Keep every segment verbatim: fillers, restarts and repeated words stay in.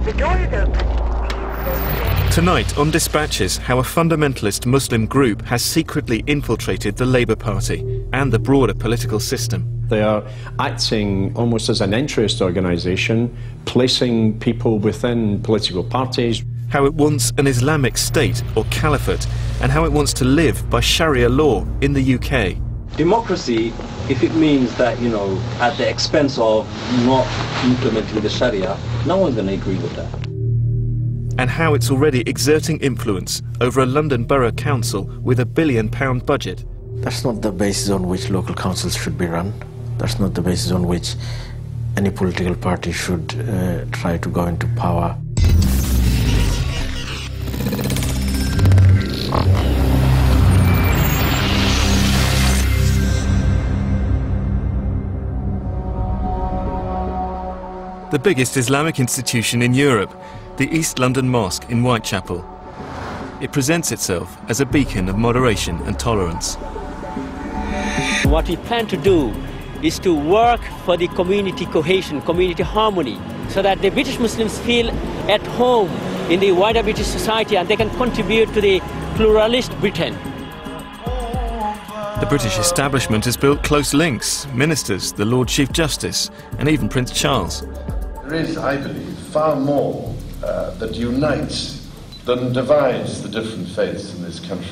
The door is open. Tonight on Dispatches, how a fundamentalist Muslim group has secretly infiltrated the Labour Party and the broader political system. They are acting almost as an interest organisation, placing people within political parties. How it wants an Islamic state or caliphate, and how it wants to live by Sharia law in the U K. Democracy, if it means that, you know, at the expense of not implementing the Sharia, no one's going to agree with that. And how it's already exerting influence over a London Borough Council with a billion pound budget. That's not the basis on which local councils should be run. That's not the basis on which any political party should uh, try to go into power. The biggest Islamic institution in Europe, the East London Mosque in Whitechapel. It presents itself as a beacon of moderation and tolerance. What we plan to do is to work for the community cohesion, community harmony, so that the British Muslims feel at home in the wider British society and they can contribute to the pluralist Britain. The British establishment has built close links, ministers, the Lord Chief Justice, and even Prince Charles. There is, I believe, far more uh, that unites than divides the different faiths in this country.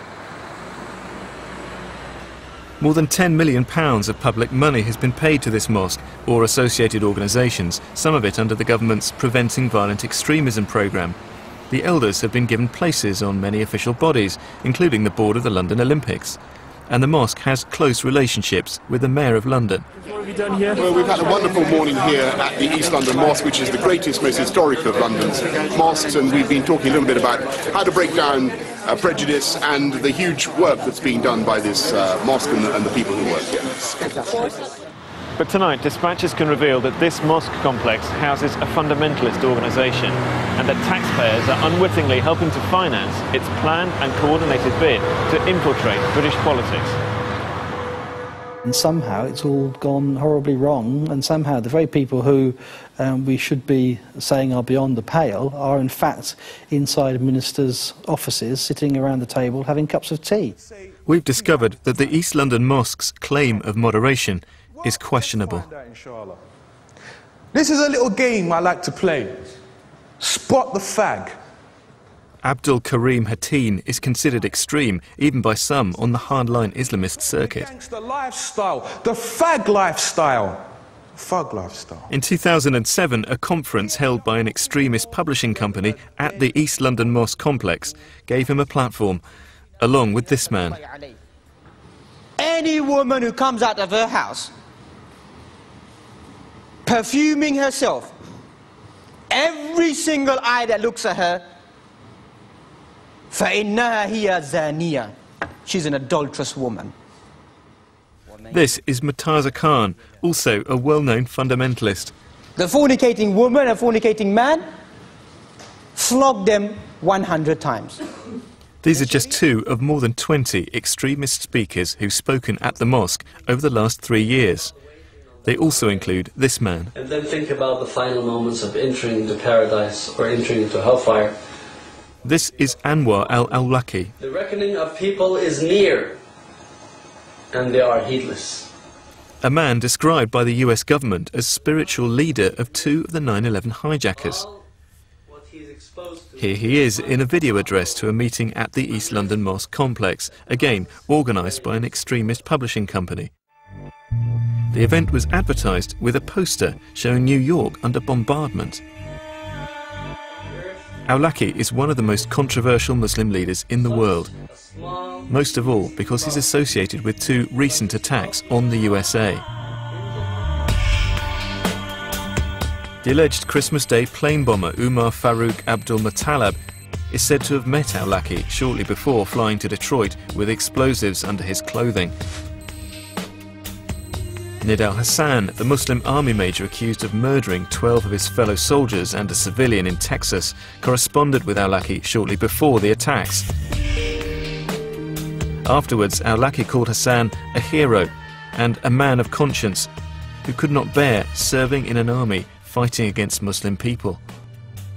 More than ten million pounds of public money has been paid to this mosque or associated organisations, some of it under the government's Preventing Violent Extremism programme. The elders have been given places on many official bodies, including the board of the London Olympics. And the mosque has close relationships with the Mayor of London. What have you done here? Well, we've had a wonderful morning here at the East London Mosque, which is the greatest, most historic of London's mosques, and we've been talking a little bit about how to break down uh, prejudice and the huge work that's being done by this uh, mosque and the, and the people who work here. But tonight, Dispatches can reveal that this mosque complex houses a fundamentalist organisation and that taxpayers are unwittingly helping to finance its planned and coordinated bid to infiltrate British politics. And somehow it's all gone horribly wrong, and somehow the very people who um, we should be saying are beyond the pale are in fact inside ministers' offices, sitting around the table having cups of tea. We've discovered that the East London Mosque's claim of moderation is questionable. This is a little game I like to play. Spot the fag. Abdul Karim Hateen is considered extreme, even by some on the hardline Islamist circuit. The lifestyle, the fag lifestyle. Fag lifestyle. In two thousand seven, a conference held by an extremist publishing company at the East London Mosque complex gave him a platform, along with this man. Any woman who comes out of her house perfuming herself, every single eye that looks at her, فَإِنَّهَا هِيَ زَانِيَةٌ, she's an adulterous woman. This is Murtaza Khan, also a well-known fundamentalist. The fornicating woman and fornicating man, flog them one hundred times. These are just two of more than twenty extremist speakers who've spoken at the mosque over the last three years. They also include this man. And then think about the final moments of entering into paradise or entering into hellfire. This is Anwar al-Awlaki. The reckoning of people is near, and they are heedless. A man described by the U S government as spiritual leader of two of the nine eleven hijackers. Here he is in a video address to a meeting at the East London Mosque complex, again organised by an extremist publishing company. The event was advertised with a poster showing New York under bombardment. Awlaki is one of the most controversial Muslim leaders in the world, most of all because he's associated with two recent attacks on the U S A. The alleged Christmas Day plane bomber Umar Farouk Abdul Muttalib is said to have met Awlaki shortly before flying to Detroit with explosives under his clothing. Nidal Hassan, the Muslim army major accused of murdering twelve of his fellow soldiers and a civilian in Texas, corresponded with Awlaki shortly before the attacks. Afterwards, Awlaki called Hassan a hero and a man of conscience who could not bear serving in an army fighting against Muslim people.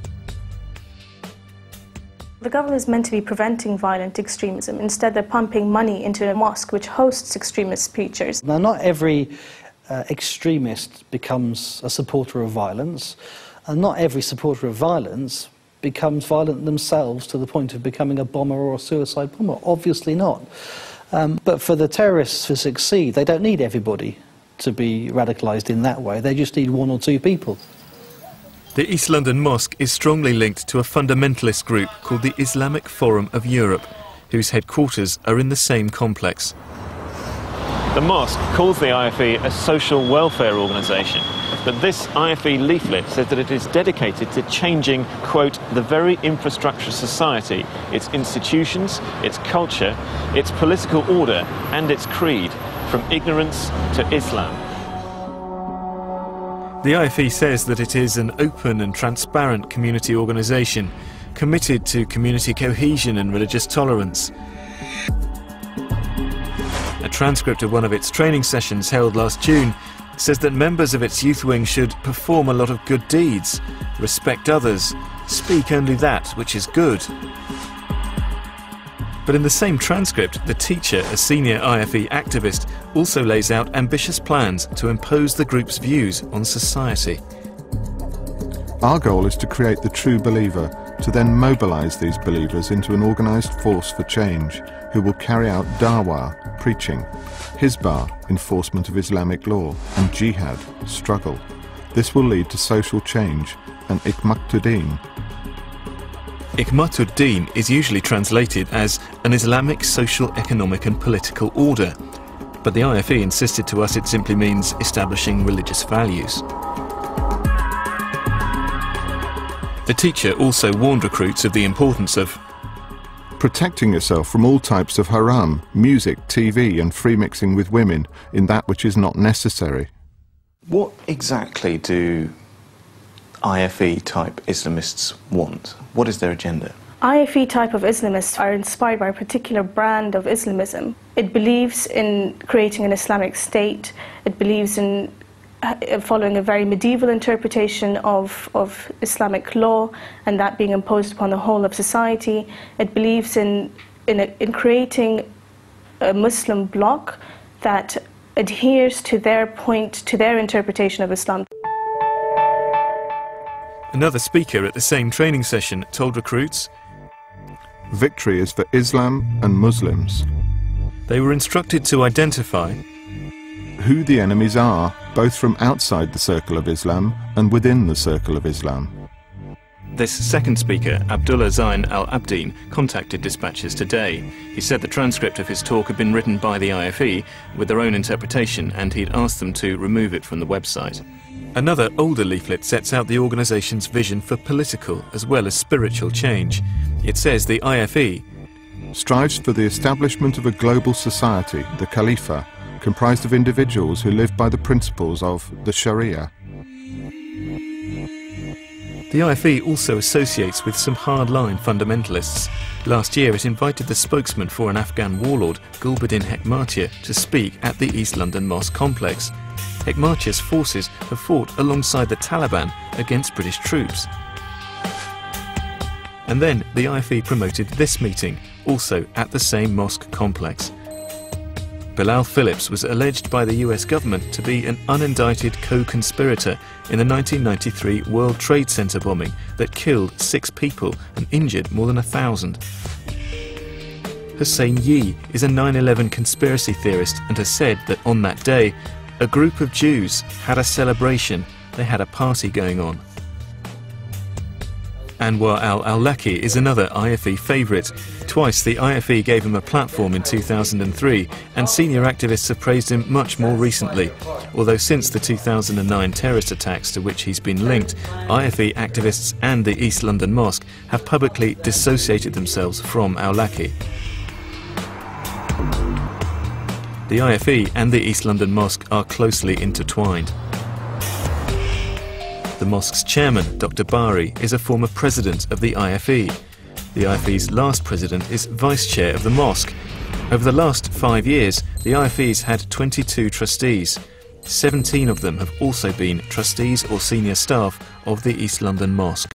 The government is meant to be preventing violent extremism. Instead, they're pumping money into a mosque which hosts extremist preachers. Now, not every uh, extremist becomes a supporter of violence, and not every supporter of violence becomes violent themselves to the point of becoming a bomber or a suicide bomber. Obviously not. Um, but for the terrorists to succeed, they don't need everybody to be radicalised in that way. They just need one or two people. The East London Mosque is strongly linked to a fundamentalist group called the Islamic Forum of Europe, whose headquarters are in the same complex. The mosque calls the I F E a social welfare organisation, but this I F E leaflet says that it is dedicated to changing, quote, the very infrastructure of society, its institutions, its culture, its political order and its creed, from ignorance to Islam. The I F E says that it is an open and transparent community organisation, committed to community cohesion and religious tolerance. A transcript of one of its training sessions held last June says that members of its youth wing should perform a lot of good deeds, respect others, speak only that which is good. But in the same transcript, the teacher, a senior I F E activist, also lays out ambitious plans to impose the group's views on society. Our goal is to create the true believer, to then mobilise these believers into an organised force for change, who will carry out dawah, preaching, hizbah, enforcement of Islamic law, and jihad, struggle. This will lead to social change, and ikmatuddin. Ikmatuddin is usually translated as an Islamic social, economic and political order, but the I F E insisted to us it simply means establishing religious values. The teacher also warned recruits of the importance of protecting yourself from all types of haram, music, T V and free mixing with women in that which is not necessary. What exactly do I F E type Islamists want? What is their agenda? I F E type of Islamists are inspired by a particular brand of Islamism. It believes in creating an Islamic state. It believes in following a very medieval interpretation of, of Islamic law and that being imposed upon the whole of society. It believes in, in, a, in creating a Muslim bloc that adheres to their point, to their interpretation of Islam. Another speaker at the same training session told recruits, victory is for Islam and Muslims. They were instructed to identify who the enemies are, both from outside the circle of Islam and within the circle of Islam. This second speaker, Abdullah Zain al-Abdin, contacted Dispatches today. He said the transcript of his talk had been written by the I F E with their own interpretation, and he'd asked them to remove it from the website. Another older leaflet sets out the organisation's vision for political as well as spiritual change. It says the I F E strives for the establishment of a global society, the Khalifa, comprised of individuals who live by the principles of the Sharia. The I F E also associates with some hardline fundamentalists. Last year it invited the spokesman for an Afghan warlord, Gulbuddin Hekmatyar, to speak at the East London Mosque complex. Hekmatyar's forces have fought alongside the Taliban against British troops. And then the I F E promoted this meeting, also at the same mosque complex. Bilal Phillips was alleged by the U S government to be an unindicted co-conspirator in the nineteen ninety-three World Trade Center bombing that killed six people and injured more than a thousand. Hussein Yi is a nine eleven conspiracy theorist and has said that on that day, a group of Jews had a celebration. They had a party going on. Anwar al-Awlaki is another I F E favourite. Twice the I F E gave him a platform in two thousand three, and senior activists have praised him much more recently. Although since the two thousand nine terrorist attacks to which he's been linked, I F E activists and the East London Mosque have publicly dissociated themselves from Awlaki. The I F E and the East London Mosque are closely intertwined. The mosque's chairman, Doctor Bari, is a former president of the I F E. The I F E's last president is vice chair of the mosque. Over the last five years, the I F E's had twenty-two trustees. seventeen of them have also been trustees or senior staff of the East London Mosque.